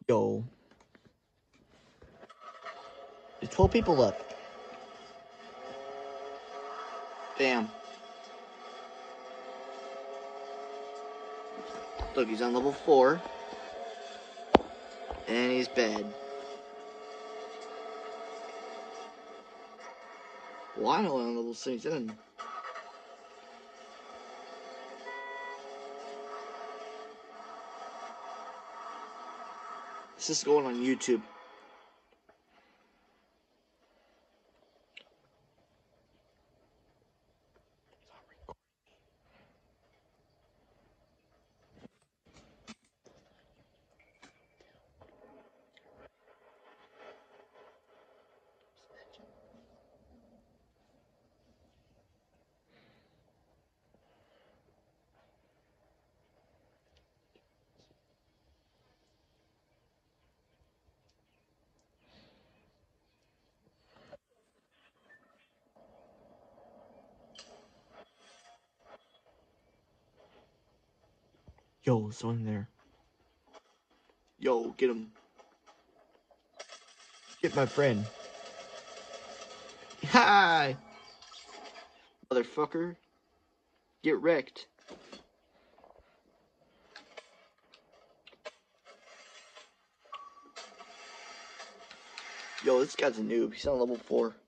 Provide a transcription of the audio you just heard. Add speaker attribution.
Speaker 1: Yo. There's 12 people left. Damn. Look, he's on level 4. And he's bad. Well, I'm only on level 77. This is going on YouTube. Yo, someone there. Yo, get him. Get my friend. Hi! Motherfucker. Get wrecked. Yo, this guy's a noob. He's on level 4.